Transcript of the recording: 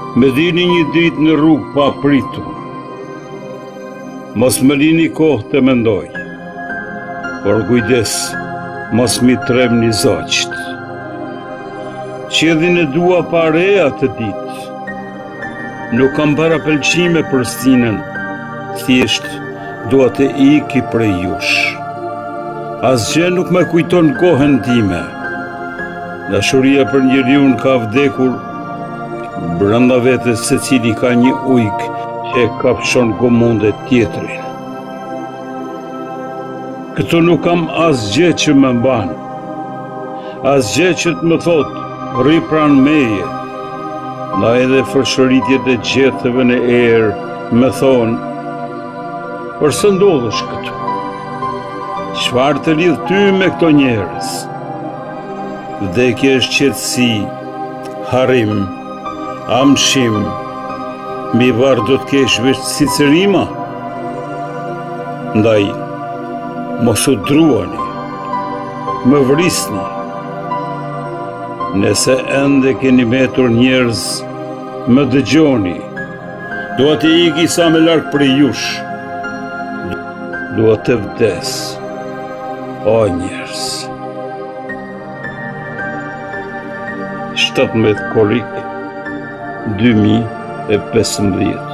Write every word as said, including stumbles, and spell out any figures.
Me dini një ditë në rrugë pa pritur. Mos më lini kohë të mendoj, por kujdes, mos mi tremni zogjt. Qedhin e dua pa re atë ditë. Nuk kam para pëlqime për stinën, thjesht dua të iki prej jush. Asgjë nuk me kujton kohën time. Dashuria për njeriun ka vdekur, brenda vetes secili ka një ujk që e kapshon gomunde tjetrin. Këtu nuk kam asgjë që më mban, asgjë që të më thot, rri pran meje. Na edhe fërshëritjet e gjethëve në erë me thonë, përse ndodhësh këtu? Çfarë të lidh ty me këto njerëz? Vdekje është qetësi, harim, amshim, mbi varë do të kesh veç sicerima? Ndaj, mos u druani, më vrisni. Nëse ende keni metur njerëz, më dëgjoni. Dua të iki sa më larg prej jush. Dua të vdes. O njerëz. shtatëmbëdhjetë korrik dy mijë e pesëmbëdhjetë